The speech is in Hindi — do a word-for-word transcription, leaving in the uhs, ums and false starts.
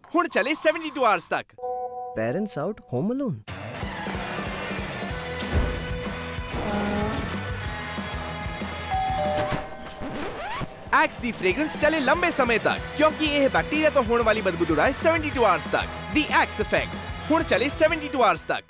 हुण चले बहत्तर आवर्स तक। Parents out home alone. X the fragrance चले लंबे समय तक क्योंकि यह बैक्टीरिया तो होने वाली बदबू दुड़ाए बहत्तर आवर्स तक। दी एक्स इफेक्ट हुण चले बहत्तर आवर्स तक।